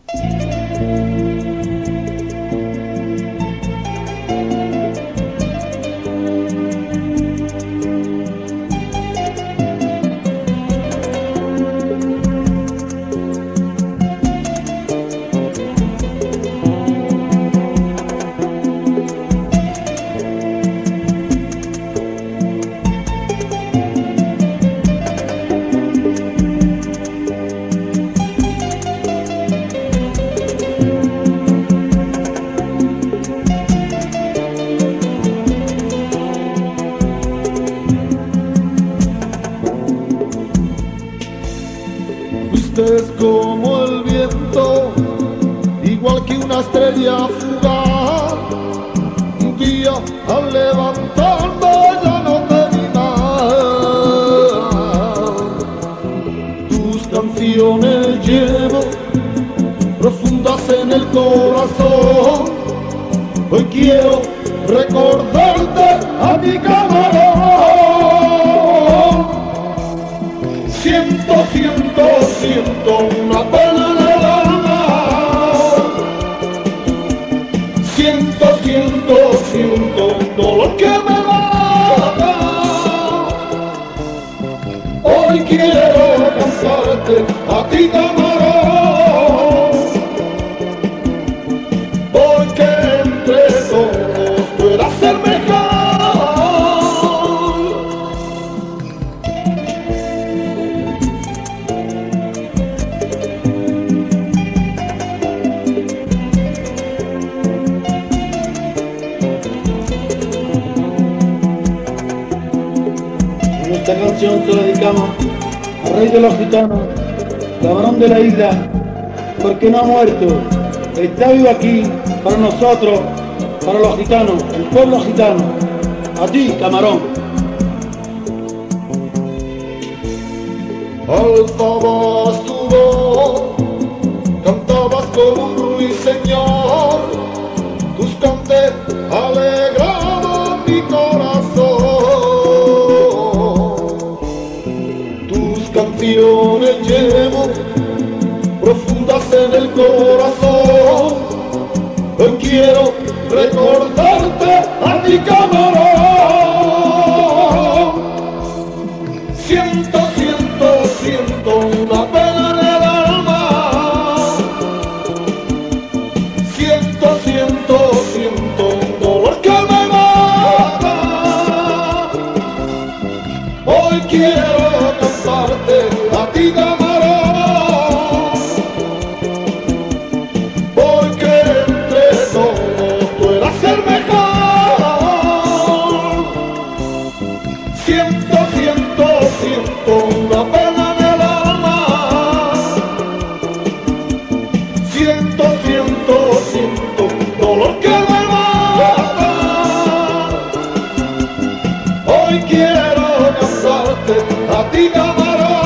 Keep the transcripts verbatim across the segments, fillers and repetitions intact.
Es como el viento, igual que una estrella fugaz. Un día al levantarme ya no te vi más. Tus canciones llevo profundas en el corazón. Hoy quiero recordarte a mi camarón. Siento, siento, siento una pena en el alma. Siento, siento, siento un dolor que me mata. Hoy quiero cantarte a ti, camarón, porque entre todos pueda ser mejor. Esta canción se la dedicamos al rey de los gitanos, camarón de la isla, porque no ha muerto, está vivo aquí para nosotros, para los gitanos, el pueblo gitano. A ti, camarón. Alzabas tu voz, cantabas como un ruiseñor, tus cantes alegraban mi corazón. Canciones llevo profundas en el corazón. Hoy quiero recordarte a mi camarón. Siento, siento, siento una pena en el alma. Siento, siento, siento un dolor que me mata. Hoy quiero a ti, camarón, porque entre todos pueda ser mejor. Siento, siento, siento una pena en el alma. Siento, siento, siento un dolor que me mata. Hoy quiero cantarte a ti, camarón,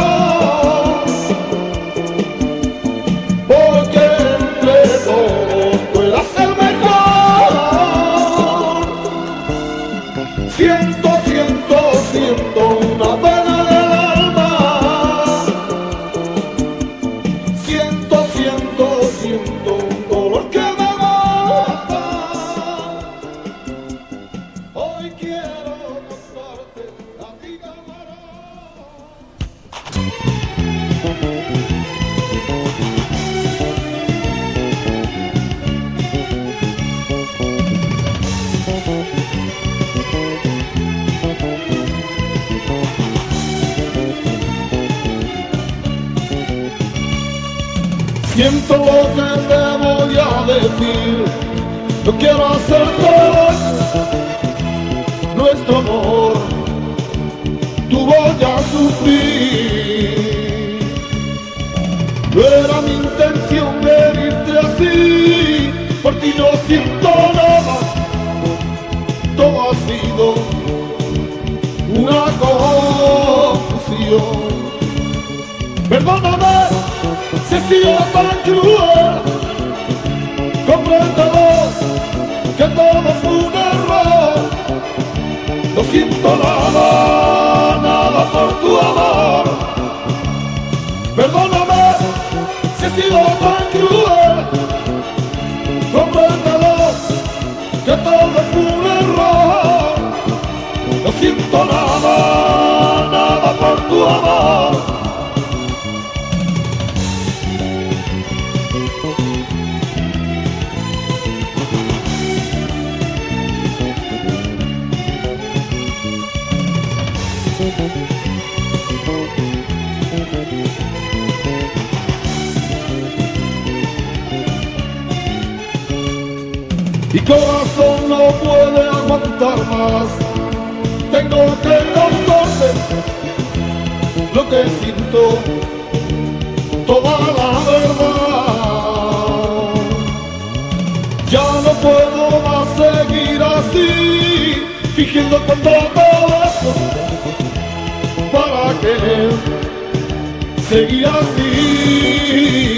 siento, siento, siento una pena en el alma. Siento, siento, siento un dolor que me mata. Hoy quiero cantarte a ti, camarón. Siento lo que te voy a decir, no quiero hacerte nuestro amor, tú voy a sufrir. No era mi intención herirte así, por ti no siento nada, todo ha sido una confusión. Perdóname si he sido tan cruel, compréndelo que todo fue un error. No siento nada, nada por tu amor. Perdóname si he sido tan siento nada, nada por tu amor. Mi corazón no puede aguantar más. Tengo que contarte lo que siento, toda la verdad. Ya no puedo más seguir así, fingiendo cuando todo esto. ¿Para qué seguir así?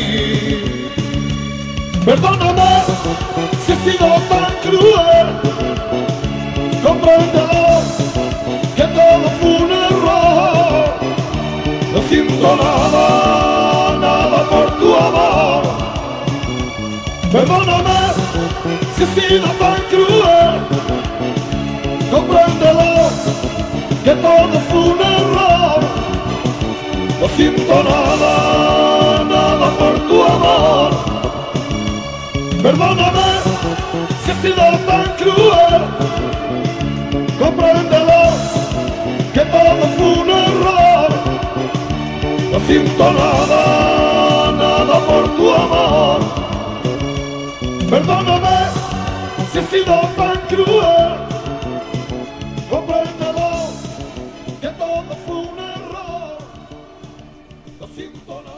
Perdóname si he sido tan cruel, compréndelo que todo fue un error. No siento nada, nada por tu amor. Perdóname si he sido tan cruel, compréndelo que todo fue un error. No siento nada, nada por tu amor. Perdóname si he sido tan cruel, compréndelo que todo fue un error. No siento nada, nada por tu amor. Perdóname si he sido tan cruel, compréndelo que todo fue un error. No siento nada.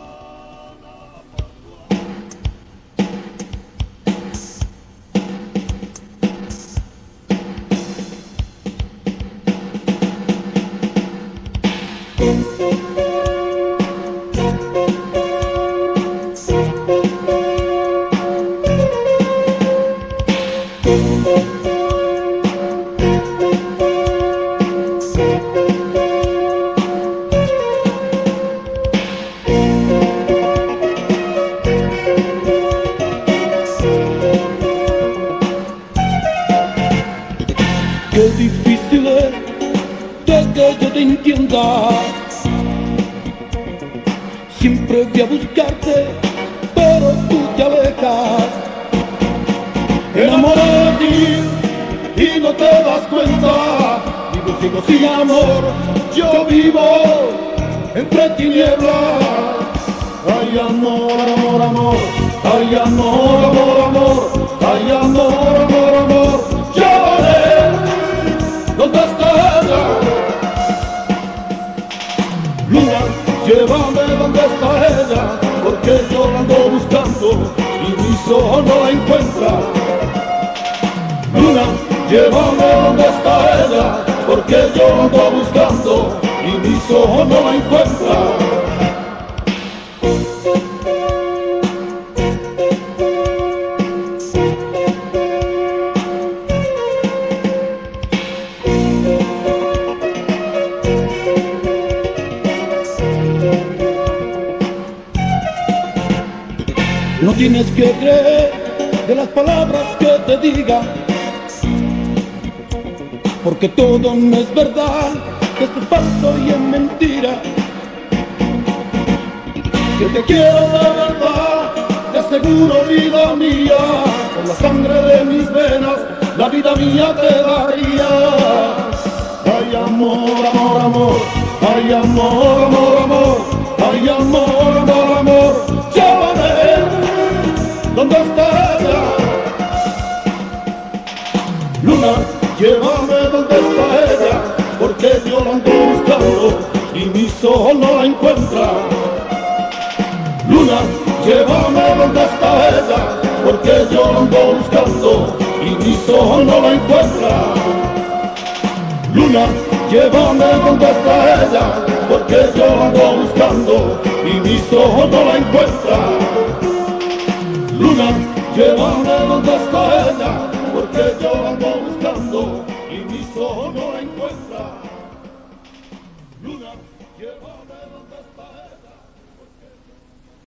Qué difícil es que yo te entienda. Siempre voy a buscarte, pero tú te alejas. Enamoré de ti y no te das cuenta. Vivo ciego sin amor, yo vivo entre tinieblas. Ay, amor, amor, amor. Ay, amor, amor, amor. Ay, amor, amor, amor. Llévame, ¿dónde está ella? Luna, llévame donde está ella, porque yo la ando buscando y mis ojos no la encuentran. Luna, llévame donde está ella, porque yo la ando buscando y mis ojos no la encuentran. No tienes que creer de las palabras que te diga, porque todo no es verdad, que esto es falso y es mentira. Que te quiero de verdad, te aseguro, vida mía, por la sangre de mis venas, la vida mía te daría. Ay, amor, amor, amor. Ay, amor, amor, amor. Ay, amor, amor, amor. Llévame, ¿dónde está ella? Luna, llévame donde está ella, porque yo la ando buscando y mis ojos no la encuentran. Luna, llévame donde está ella, porque yo la ando buscando y mis ojos no la encuentran. Luna, llévame donde está ella, porque yo la ando buscando y mis ojos no la encuentran. Luna, llévame donde está ella, porque yo la ando